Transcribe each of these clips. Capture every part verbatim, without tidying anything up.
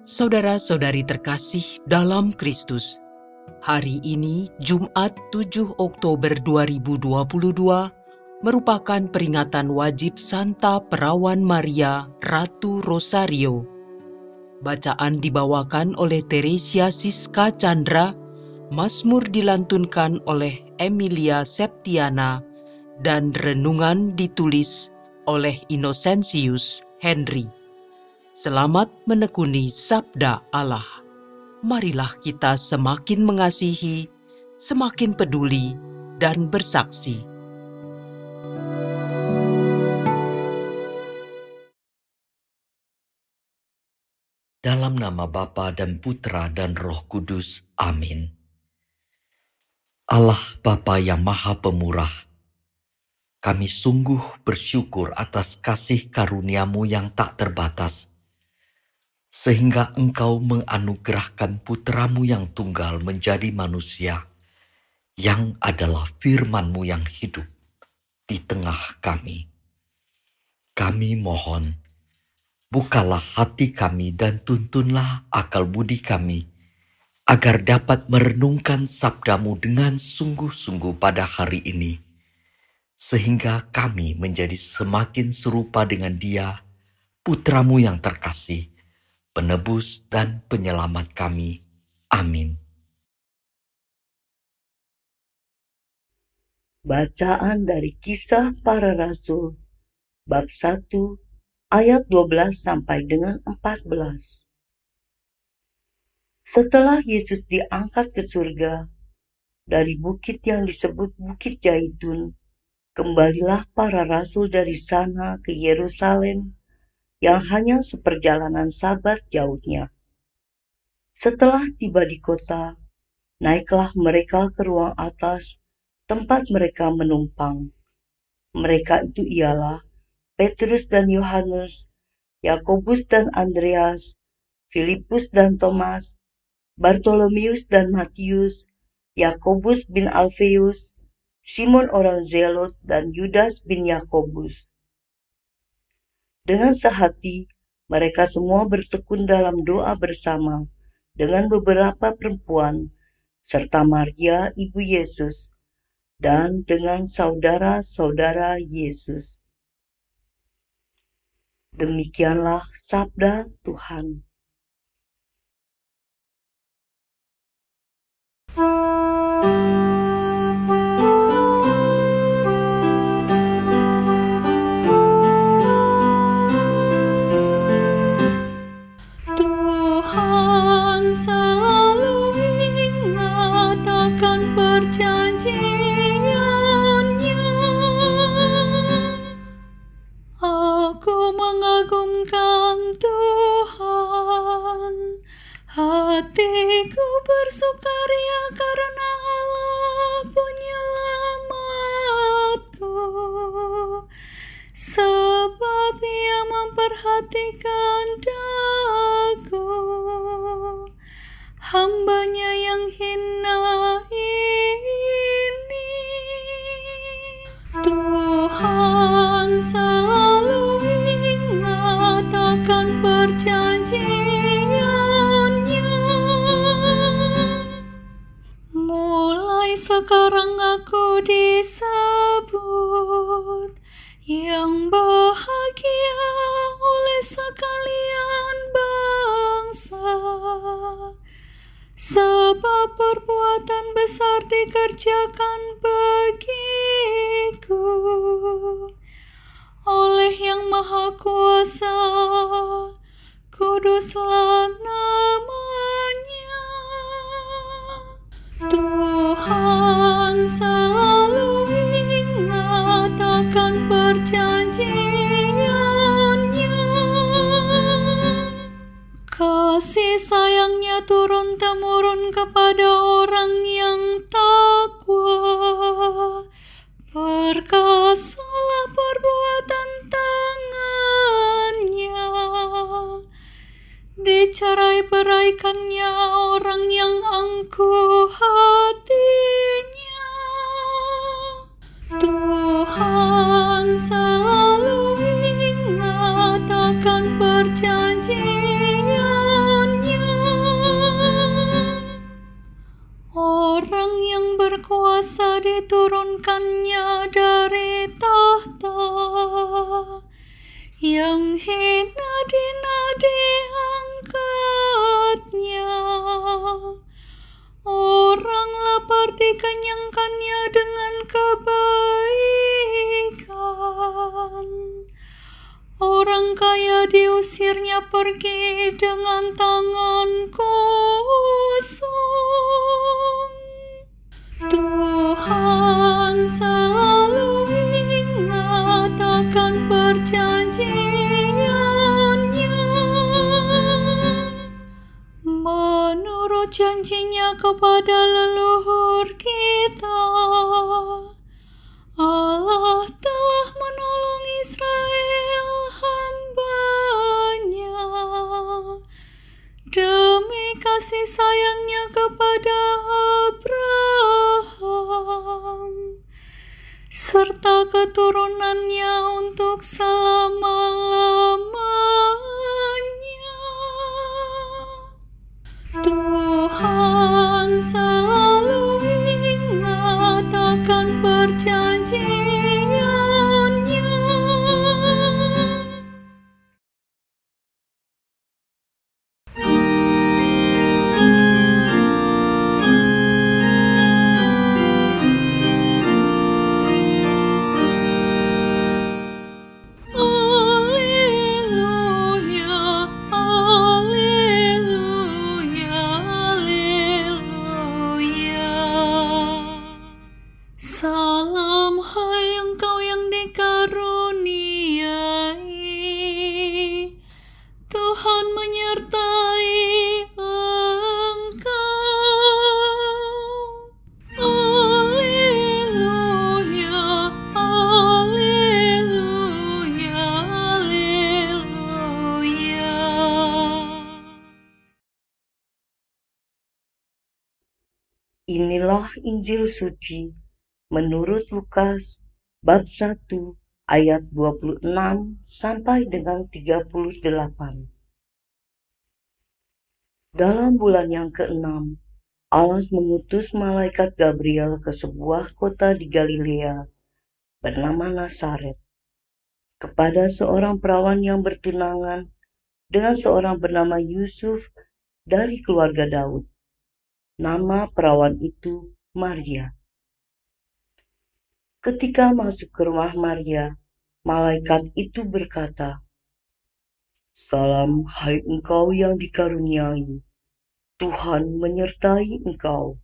Saudara-saudari terkasih dalam Kristus, hari ini Jumat tujuh Oktober dua ribu dua puluh dua merupakan peringatan wajib Santa Perawan Maria Ratu Rosario. Bacaan dibawakan oleh Teresia Siska Chandra, Mazmur dilantunkan oleh Emilia Septiana, dan renungan ditulis oleh Innocentius Henry. Selamat menekuni sabda Allah. Marilah kita semakin mengasihi, semakin peduli, dan bersaksi. Dalam nama Bapa dan Putra dan Roh Kudus. Amin. Allah Bapa yang Maha Pemurah, kami sungguh bersyukur atas kasih karunia-Mu yang tak terbatas, sehingga Engkau menganugerahkan Putra-Mu yang tunggal menjadi manusia, yang adalah firman-Mu yang hidup di tengah kami. Kami mohon, bukalah hati kami dan tuntunlah akal budi kami, agar dapat merenungkan sabda-Mu dengan sungguh-sungguh pada hari ini, sehingga kami menjadi semakin serupa dengan Dia, Putra-Mu yang terkasih, penebus dan penyelamat kami. Amin. Bacaan dari Kisah Para Rasul, bab satu, ayat dua belas sampai dengan empat belas. Setelah Yesus diangkat ke surga, dari bukit yang disebut Bukit Zaitun, kembalilah para rasul dari sana ke Yerusalem, yang hanya seperjalanan sabat jauhnya. Setelah tiba di kota, naiklah mereka ke ruang atas, tempat mereka menumpang. Mereka itu ialah Petrus dan Yohanes, Yakobus dan Andreas, Filipus dan Thomas, Bartolomeus dan Matius, Yakobus bin Alfeus, Simon orang Zelot, dan Yudas bin Yakobus. Dengan sehati, mereka semua bertekun dalam doa bersama dengan beberapa perempuan, serta Maria ibu Yesus, dan dengan saudara-saudara Yesus. Demikianlah sabda Tuhan. Hatiku bersukaria karena Allah penyelamatku, sebab Ia memperhatikan daku, hamba-Nya yang hina ini. Tuhan selalu ingat akan perjanjian. Sekarang aku disebut yang bahagia oleh sekalian bangsa, sebab perbuatan besar dikerjakan bagiku oleh Yang Maha Kuasa. Kuduslah nama-Nya. Tuhan selalu ingat akan perjanjian-Nya. Kasih sayang-Nya turun-temurun kepada orang yang takwa. Perkasalah perbuatan tangan-Nya. Dicerai-beraikannya orang yang angkuh hatinya. Tuhan selalu ingat akan perjanjian-Nya. orang kaya diusirnya pergi dengan tangan kosong. Tuhan selalu ingat akan perjanjiannya. Menurut janjinya kepada leluhur kita, Allah telah menolong Israel hamba-Nya demi kasih sayangnya kepada Abraham serta keturunannya untuk selama-lamanya. Tuhan selalu ingat akan perjanjiannya. Salam hai engkau yang dikaruniai, Tuhan menyertai engkau. Haleluya, haleluya, haleluya. Inilah Injil suci menurut Lukas bab satu ayat dua puluh enam sampai dengan tiga puluh delapan. Dalam bulan yang keenam, Allah mengutus malaikat Gabriel ke sebuah kota di Galilea bernama Nazaret kepada seorang perawan yang bertunangan dengan seorang bernama Yusuf dari keluarga Daud. Nama perawan itu Maria. Ketika masuk ke rumah Maria, malaikat itu berkata, "Salam hai engkau yang dikaruniai, Tuhan menyertai engkau."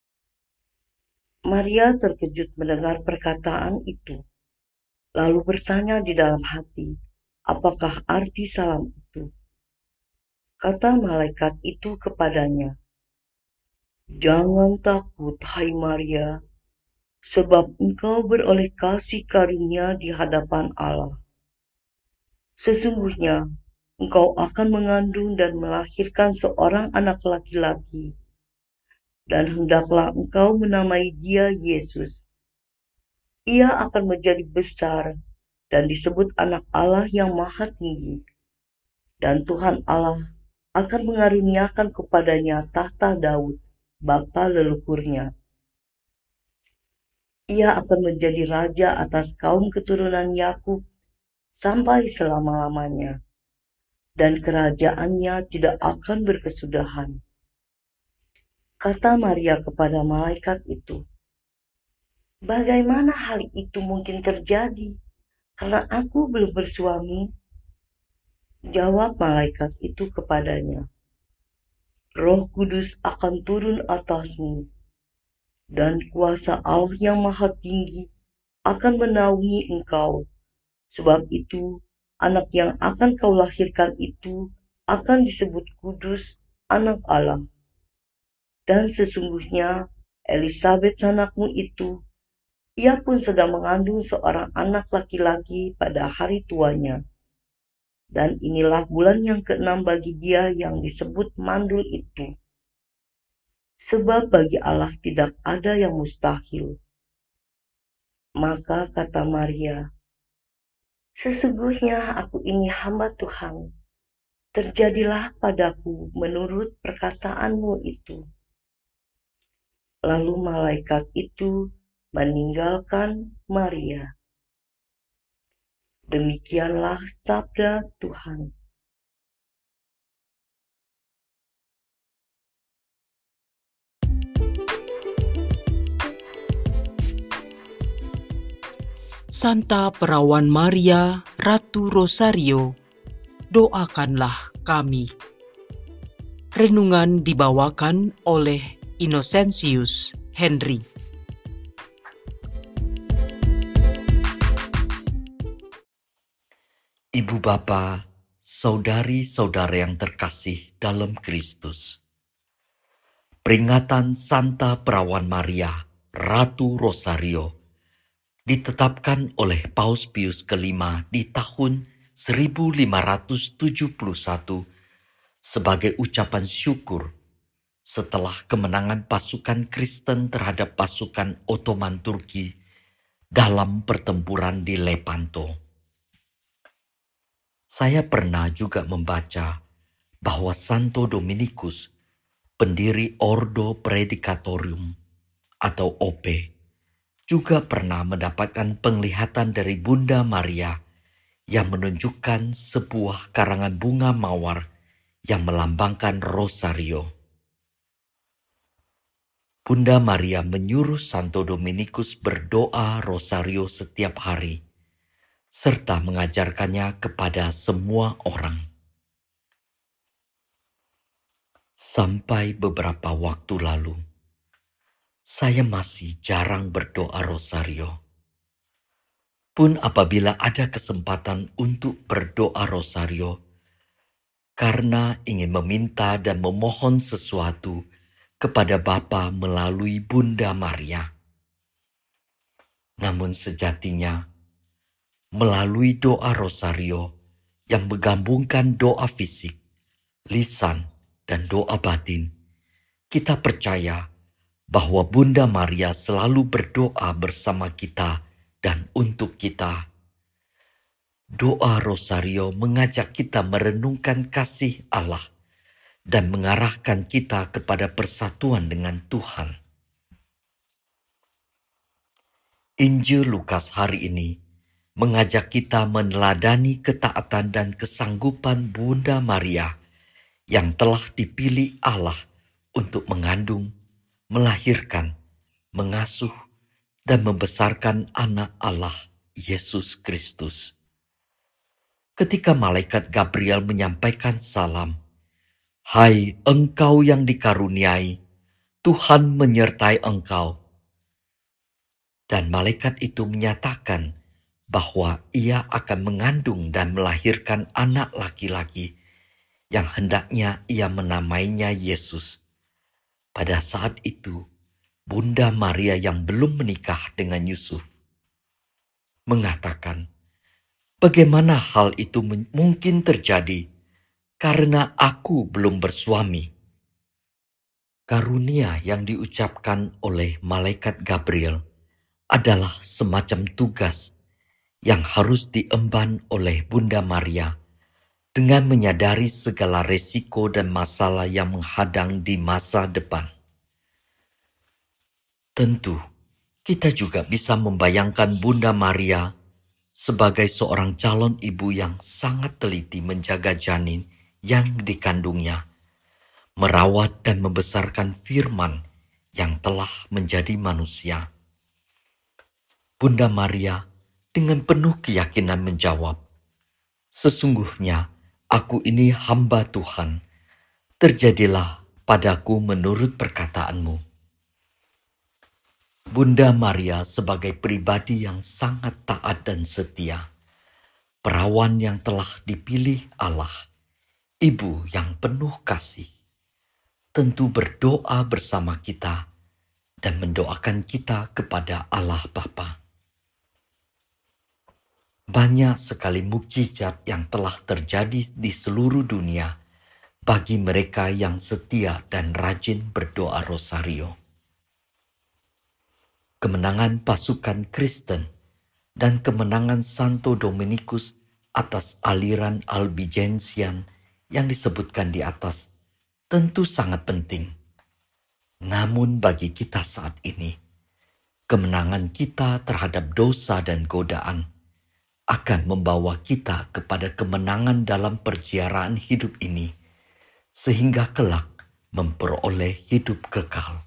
Maria terkejut mendengar perkataan itu, lalu bertanya di dalam hati, apakah arti salam itu? Kata malaikat itu kepadanya, "Jangan takut, hai Maria, sebab engkau beroleh kasih karunia di hadapan Allah. Sesungguhnya engkau akan mengandung dan melahirkan seorang anak laki-laki, dan hendaklah engkau menamai dia Yesus. Ia akan menjadi besar dan disebut anak Allah yang Maha Tinggi, dan Tuhan Allah akan mengaruniakan kepadanya tahta Daud, bapa leluhurnya. Ia akan menjadi raja atas kaum keturunan Yakub sampai selama-lamanya, dan kerajaannya tidak akan berkesudahan." Kata Maria kepada malaikat itu, "Bagaimana hal itu mungkin terjadi, karena aku belum bersuami?" Jawab malaikat itu kepadanya, "Roh Kudus akan turun atasmu, dan kuasa Allah yang Maha Tinggi akan menaungi engkau. Sebab itu, anak yang akan kau lahirkan itu akan disebut kudus, anak Allah. Dan sesungguhnya Elisabet anakmu itu, ia pun sedang mengandung seorang anak laki-laki pada hari tuanya. Dan inilah bulan yang keenam bagi dia yang disebut mandul itu. Sebab bagi Allah tidak ada yang mustahil." Maka kata Maria, "Sesungguhnya aku ini hamba Tuhan. Terjadilah padaku menurut perkataanmu itu." Lalu malaikat itu meninggalkan Maria. Demikianlah sabda Tuhan. Santa Perawan Maria, Ratu Rosario, doakanlah kami. Renungan dibawakan oleh Innocentius Henry. Ibu bapa, saudari-saudara yang terkasih dalam Kristus. Peringatan Santa Perawan Maria, Ratu Rosario, ditetapkan oleh Paus Pius kelima di tahun seribu lima ratus tujuh puluh satu sebagai ucapan syukur setelah kemenangan pasukan Kristen terhadap pasukan Ottoman Turki dalam pertempuran di Lepanto. Saya pernah juga membaca bahwa Santo Dominikus, pendiri Ordo Predicatorium atau O P, juga pernah mendapatkan penglihatan dari Bunda Maria yang menunjukkan sebuah karangan bunga mawar yang melambangkan rosario. Bunda Maria menyuruh Santo Dominikus berdoa rosario setiap hari, serta mengajarkannya kepada semua orang. Sampai beberapa waktu lalu, saya masih jarang berdoa rosario. Pun apabila ada kesempatan untuk berdoa rosario, karena ingin meminta dan memohon sesuatu kepada Bapa melalui Bunda Maria. Namun sejatinya, melalui doa rosario yang menggabungkan doa fisik, lisan, dan doa batin, kita percaya bahwa Bunda Maria selalu berdoa bersama kita dan untuk kita. Doa rosario mengajak kita merenungkan kasih Allah dan mengarahkan kita kepada persatuan dengan Tuhan. Injil Lukas hari ini mengajak kita meneladani ketaatan dan kesanggupan Bunda Maria yang telah dipilih Allah untuk mengandung, melahirkan, mengasuh, dan membesarkan anak Allah, Yesus Kristus. Ketika malaikat Gabriel menyampaikan salam, "Hai engkau yang dikaruniai, Tuhan menyertai engkau." Dan malaikat itu menyatakan bahwa ia akan mengandung dan melahirkan anak laki-laki yang hendaknya ia menamainya Yesus. Pada saat itu, Bunda Maria yang belum menikah dengan Yusuf mengatakan, "Bagaimana hal itu mungkin terjadi karena aku belum bersuami?" Karunia yang diucapkan oleh malaikat Gabriel adalah semacam tugas yang harus diemban oleh Bunda Maria dengan menyadari segala resiko dan masalah yang menghadang di masa depan. Tentu, kita juga bisa membayangkan Bunda Maria sebagai seorang calon ibu yang sangat teliti menjaga janin yang dikandungnya, merawat dan membesarkan firman yang telah menjadi manusia. Bunda Maria dengan penuh keyakinan menjawab, "Sesungguhnya aku ini hamba Tuhan, terjadilah padaku menurut perkataanmu." Bunda Maria sebagai pribadi yang sangat taat dan setia, perawan yang telah dipilih Allah, ibu yang penuh kasih, tentu berdoa bersama kita dan mendoakan kita kepada Allah Bapa. Banyak sekali mukjizat yang telah terjadi di seluruh dunia bagi mereka yang setia dan rajin berdoa rosario. Kemenangan pasukan Kristen dan kemenangan Santo Dominikus atas aliran Albigensian yang disebutkan di atas tentu sangat penting. Namun bagi kita saat ini, kemenangan kita terhadap dosa dan godaan akan membawa kita kepada kemenangan dalam perziarahan hidup ini, sehingga kelak memperoleh hidup kekal.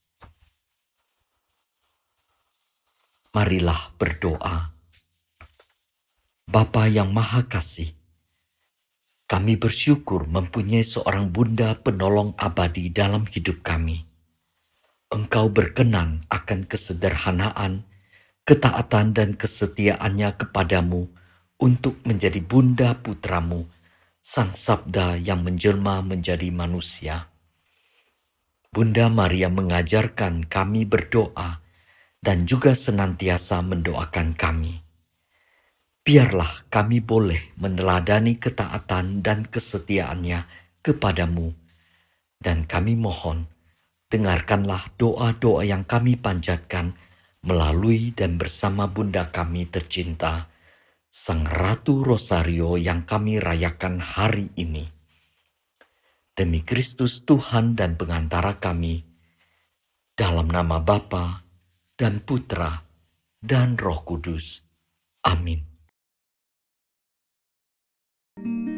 Marilah berdoa. Bapa yang Maha Kasih, Kami bersyukur mempunyai seorang Bunda penolong abadi dalam hidup kami. Engkau berkenan akan kesederhanaan, ketaatan dan kesetiaannya kepadamu untuk menjadi Bunda putramu, Sang Sabda yang menjelma menjadi manusia. Bunda Maria mengajarkan kami berdoa dan juga senantiasa mendoakan kami. Biarlah kami boleh meneladani ketaatan dan kesetiaannya kepadamu, dan kami mohon, dengarkanlah doa-doa yang kami panjatkan melalui dan bersama Bunda kami tercinta, Sang Ratu Rosario yang kami rayakan hari ini. Demi Kristus Tuhan dan pengantara kami, dalam nama Bapa dan Putra dan Roh Kudus. Amin.